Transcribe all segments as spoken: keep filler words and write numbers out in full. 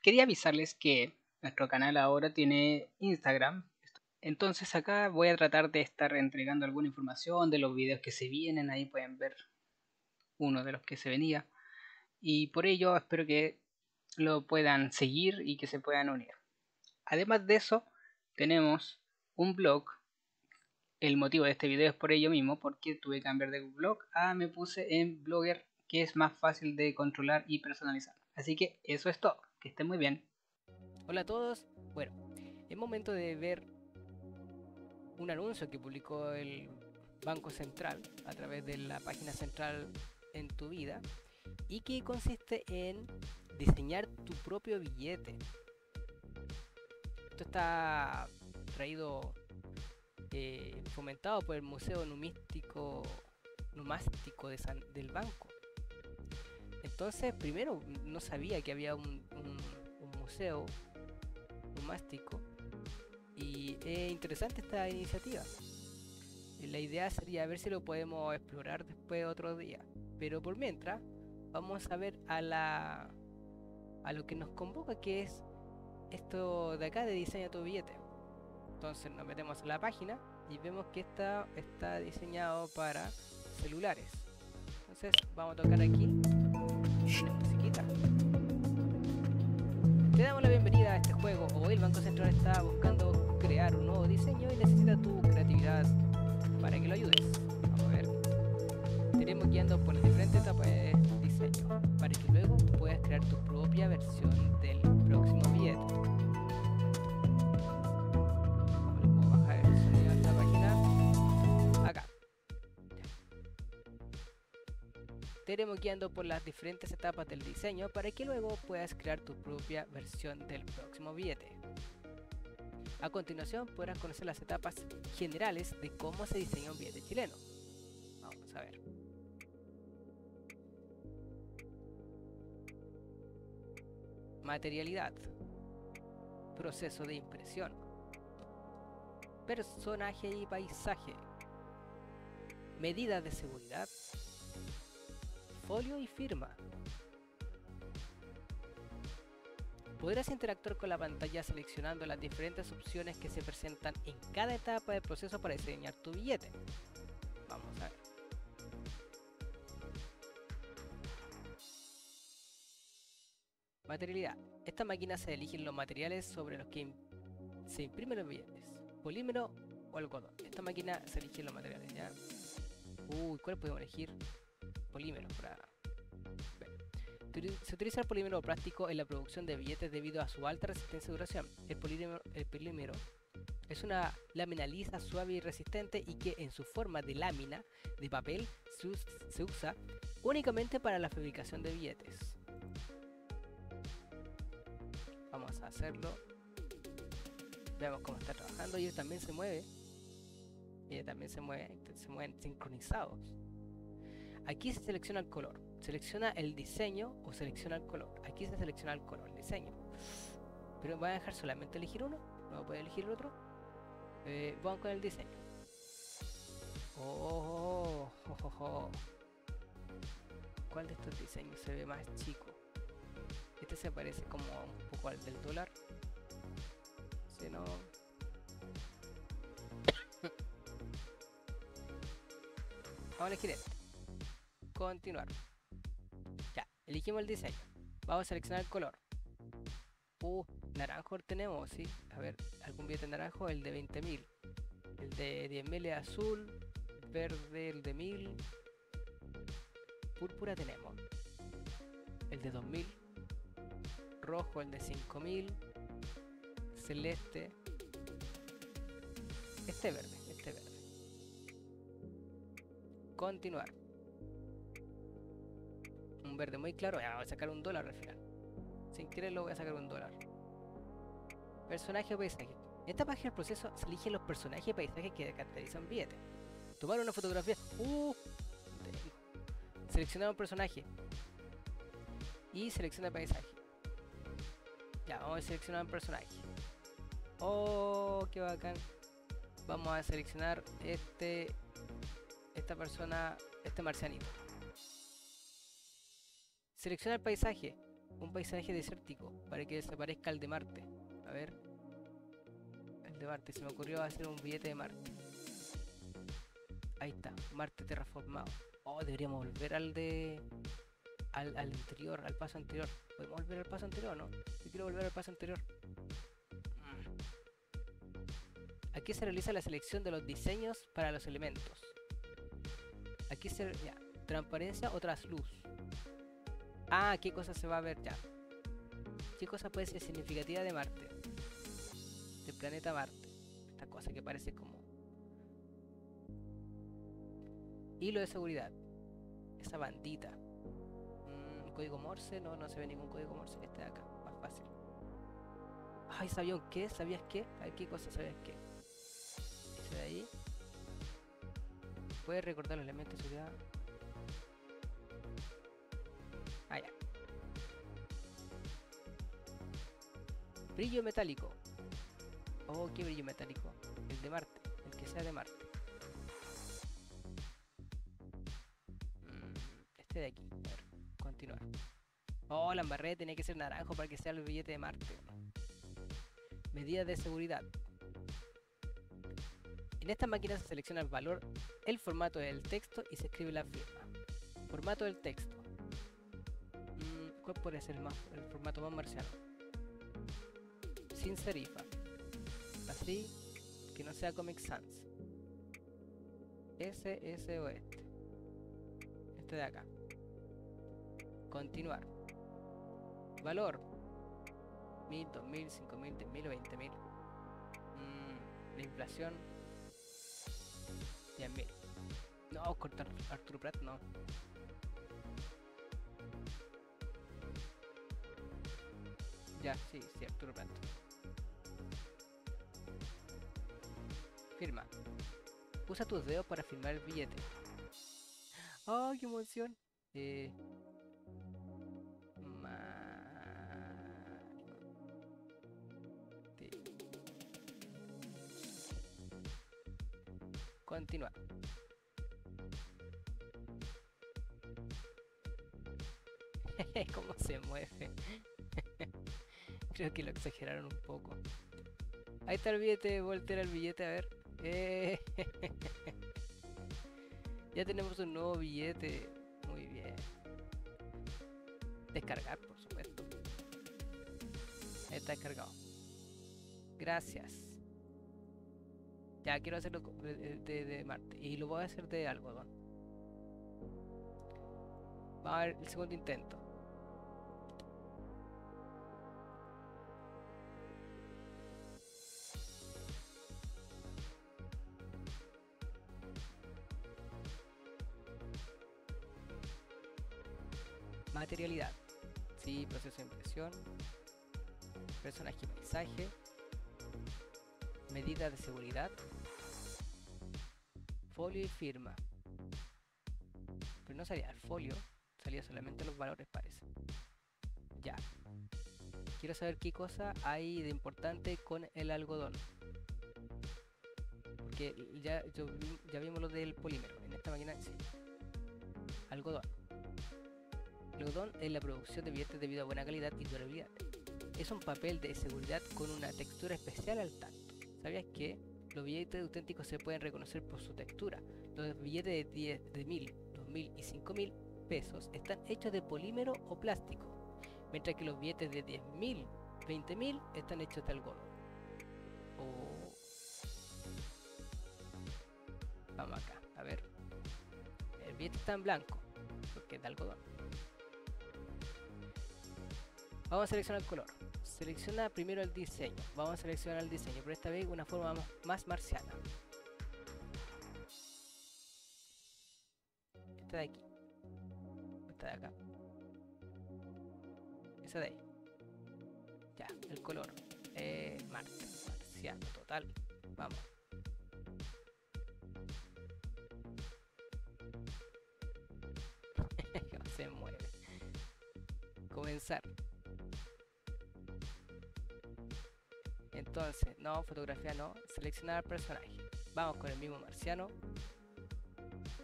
quería avisarles que nuestro canal ahora tiene Instagram. Entonces acá voy a tratar de estar entregando alguna información de los videos que se vienen. Ahí pueden ver uno de los que se venía. Y por ello espero que lo puedan seguir y que se puedan unir. Además de eso, tenemos un blog. El motivo de este video es por ello mismo, porque tuve que cambiar de blog a me puse en Blogger, que es más fácil de controlar y personalizar. Así que eso es todo, que estén muy bien. Hola a todos, bueno, es momento de ver un anuncio que publicó el Banco Central a través de la página central en tu vida y que consiste en diseñar tu propio billete. Esto está traído, eh, fomentado por el Museo Numístico, Numástico de San, del Banco. Entonces, primero no sabía que había un, un, un museo numástico y es interesante esta iniciativa. La idea sería ver si lo podemos explorar después otro día, pero por mientras vamos a ver a la a lo que nos convoca, que es esto de acá de diseña tu billete. Entonces nos metemos en la página y vemos que esta está diseñado para celulares. Entonces vamos a tocar aquí esta musiquita. Te damos la bienvenida a este juego. Hoy el Banco Central está buscando crear un nuevo diseño y necesita tu creatividad para que lo ayudes. Vamos a ver. Te iremos guiando por las diferentes etapas de diseño para que luego puedas crear tu propia versión del próximo billete. Vamos a bajar el sonido de esta página. Acá. Te iremos guiando por las diferentes etapas del diseño para que luego puedas crear tu propia versión del próximo billete. A continuación podrás conocer las etapas generales de cómo se diseña un billete chileno. Vamos a ver. Materialidad. Proceso de impresión. Personaje y paisaje. Medidas de seguridad. Folio y firma. Podrás interactuar con la pantalla seleccionando las diferentes opciones que se presentan en cada etapa del proceso para diseñar tu billete. Vamos a ver. Materialidad. Esta máquina se eligen los materiales sobre los que im se imprimen los billetes. Polímero o algodón. Esta máquina se eligen los materiales, ¿ya? Uy, ¿cuál podemos elegir? Polímero para... Se utiliza el polímero plástico en la producción de billetes debido a su alta resistencia y duración. El polímero, el polímero es una lámina lisa, suave y resistente y que en su forma de lámina de papel se, us se usa únicamente para la fabricación de billetes. Vamos a hacerlo. Veamos cómo está trabajando. Y también se mueve. Ella también se mueve. Se mueven sincronizados. Aquí se selecciona el color. Selecciona el diseño o selecciona el color. Aquí se selecciona el color, el diseño. Pero voy a dejar solamente elegir uno. No voy a elegir el otro. Eh, vamos con el diseño. Oh, oh, oh, oh. ¿Cuál de estos diseños se ve más chico? Este se parece como un poco al del dólar. Si no... Vamos a elegir este. Continuar. Ya, elegimos el diseño. Vamos a seleccionar el color. Uh, naranjo tenemos, ¿sí? A ver, algún billete naranjo, el de veinte mil. El de diez mil es azul. Verde, el de mil. Púrpura tenemos. El de dos mil. Rojo, el de cinco mil. Celeste. Este verde, este verde. Continuar. Un verde muy claro. Ya, voy a sacar un dólar al final. Sin quererlo voy a sacar un dólar. Personaje o paisaje. En esta página del proceso se eligen los personajes y paisajes que caracterizan un billete. Tomar una fotografía. Uh, seleccionar un personaje. Y selecciona el paisaje. Ya, vamos a seleccionar un personaje. Oh, qué bacán. Vamos a seleccionar este. Esta persona. Este marcianito. Selecciona el paisaje. un paisaje desértico para que se parezca al de Marte. A ver. El de Marte. Se me ocurrió hacer un billete de Marte. Ahí está. Marte terraformado. Oh, deberíamos volver al de... Al, al anterior, al paso anterior. ¿Podemos volver al paso anterior, no? Yo quiero volver al paso anterior. Aquí se realiza la selección de los diseños para los elementos. Aquí se... Ya. Transparencia o trasluz. Ah, ¿qué cosa se va a ver ya? ¿Qué cosa puede ser significativa de Marte? Del planeta Marte. Esta cosa que parece como... Hilo de seguridad. Esa bandita. Mm, ¿Código Morse? No, no se ve ningún código Morse. Este de acá, más fácil. Ay, ¿sabían qué? ¿Sabías qué? A ver, ¿qué cosa sabías qué? Ese de ahí. Puedes recordar los elementos de seguridad. Ah, ya. Brillo metálico. Oh, ¿qué brillo metálico? El de Marte. El que sea de Marte. Mm, este de aquí. A ver, continuar. Oh, la embarré. Tenía que ser naranjo para que sea el billete de Marte. Medidas de seguridad. En esta máquina se selecciona el valor, el formato del texto y se escribe la firma. Formato del texto. Mm, ¿Cuál puede ser el, más, el formato más marciano? Sin serifa. Así, que no sea Comic Sans. Ese, ese o este. Este de acá. Continuar. Valor. Mil, dos mil, cinco mil, diez mil o veinte mil. Mm, la inflación. diez mil. No, cortar Arturo Prat, no. Ya, sí, sí, Arturo Prat. Firma. Usa tus dedos para firmar el billete. ¡Oh, qué emoción! Eh... Continuar. ¿Cómo se mueve? Creo que lo exageraron un poco. Ahí está el billete, voltea el billete, a ver. Eh. Ya tenemos un nuevo billete. Muy bien. Descargar, por supuesto. Ahí está descargado. Gracias. Ya quiero hacerlo de, de, de Marte. Y lo voy a hacer de algodón. Vamos a ver el segundo intento. Materialidad. Sí, proceso de impresión. Personaje y paisaje. Medidas de seguridad. Folio y firma. Pero no salía el folio. Salía solamente los valores, parece. Ya. Quiero saber qué cosa hay de importante con el algodón. Porque ya, yo, ya vimos lo del polímero. En esta máquina sí. Algodón. El algodón es la producción de billetes debido a buena calidad y durabilidad. Es un papel de seguridad con una textura especial al tacto. ¿Sabías que los billetes auténticos se pueden reconocer por su textura? Los billetes de diez, de mil, dos mil y cinco mil pesos están hechos de polímero o plástico, mientras que los billetes de diez mil, veinte mil están hechos de algodón. Oh. Vamos acá, a ver. El billete está en blanco, porque es de algodón. Vamos a seleccionar el color. Selecciona primero el diseño. Vamos a seleccionar el diseño, pero esta vez de una forma más, más marciana. Esta de aquí. Esta de acá. Esa de ahí. Ya, el color. Eh, Marte. Marciano, total. Vamos. Se mueve. Comenzar. Entonces, no, fotografía no. Seleccionar personaje. Vamos con el mismo marciano.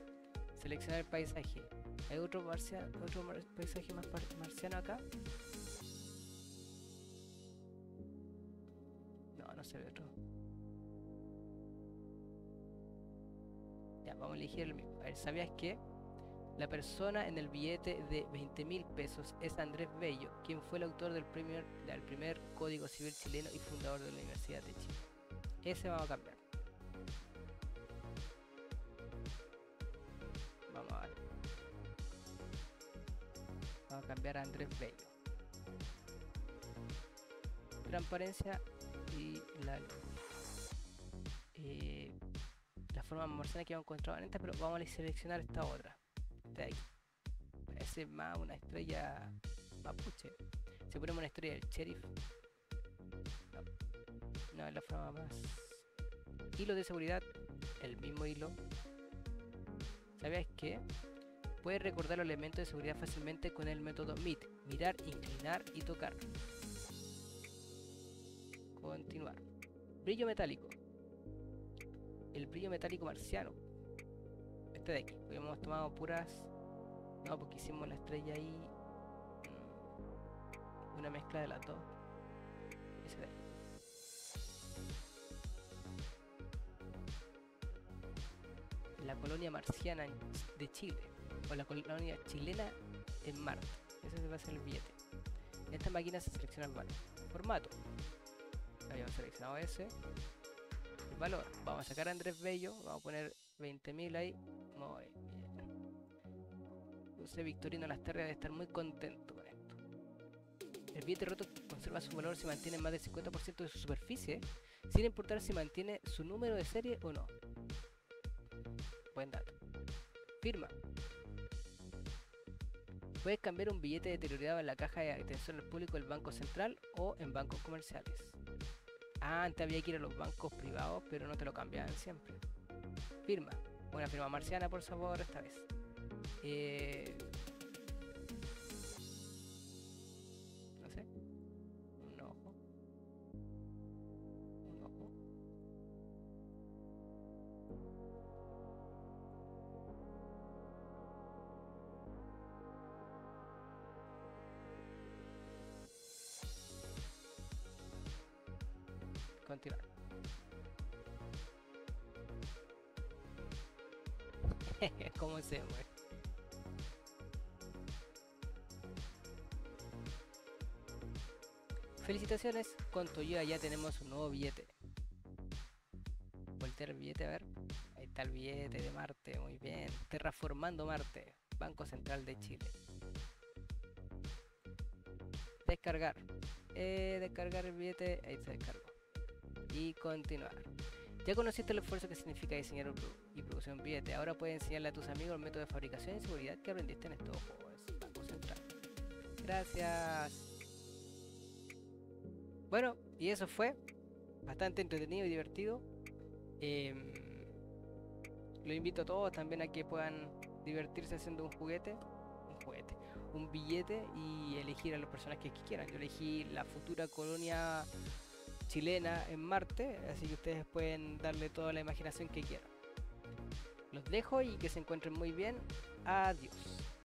Seleccionar el paisaje. ¿Hay otro, marciano, otro mar paisaje más marciano acá? elegir el mismo. A ver, ¿sabías que la persona en el billete de veinte mil pesos es Andrés Bello, quien fue el autor del primer, del primer Código Civil chileno y fundador de la Universidad de Chile? Ese vamos a cambiar. Vamos a ver. Vamos a cambiar a Andrés Bello. Transparencia y la eh, la forma marciana que hemos encontrado en esta, pero vamos a seleccionar esta otra. Esta de aquí. Parece más una estrella mapuche. Si ponemos una estrella del sheriff. No, no es la forma más. Hilo de seguridad, el mismo hilo. ¿Sabías que puedes recordar los elementos de seguridad fácilmente con el método M I T? Mirar, inclinar y tocar. Continuar. Brillo metálico. El brillo metálico marciano. Este de aquí. Porque hemos tomado puras. No, porque hicimos la estrella ahí. Una mezcla de las dos. Ese de ahí. La colonia marciana de Chile. O la colonia chilena en Marte. Ese va a ser el billete. En esta máquina se selecciona el valor. Formato. Habíamos seleccionado ese. El valor. Vamos a sacar a Andrés Bello. Vamos a poner veinte mil ahí. Muy bien. José Victorino Lasterre debe estar muy contento con esto. El billete roto conserva su valor si mantiene más del cincuenta por ciento de su superficie, sin importar si mantiene su número de serie o no. Buen dato. Firma. Puedes cambiar un billete deteriorado en la caja de atención al público del Banco Central o en bancos comerciales. Ah, antes había que ir a los bancos privados, pero no te lo cambiaban siempre. Firma. Una firma marciana, por favor, esta vez. Eh... No sé. Un ojo. Un ojo. Continuar. ¿Cómo se mueve? Felicitaciones, con Toyota ya tenemos un nuevo billete. Voltear el billete, a ver. Ahí está el billete de Marte, muy bien. Terraformando Marte, Banco Central de Chile. Descargar. Eh, descargar el billete, ahí se descargó. Y continuar. Ya conociste el esfuerzo que significa diseñar y producir un billete. Ahora puedes enseñarle a tus amigos el método de fabricación y seguridad que aprendiste en estos juegos. Banco Central. Gracias. Bueno, y eso fue bastante entretenido y divertido. Eh, los invito a todos también a que puedan divertirse haciendo un juguete. Un juguete. Un billete y elegir a los personajes que quieran. Yo elegí la futura colonia chilena en Marte, así que ustedes pueden darle toda la imaginación que quieran. Los dejo y que se encuentren muy bien. Adiós.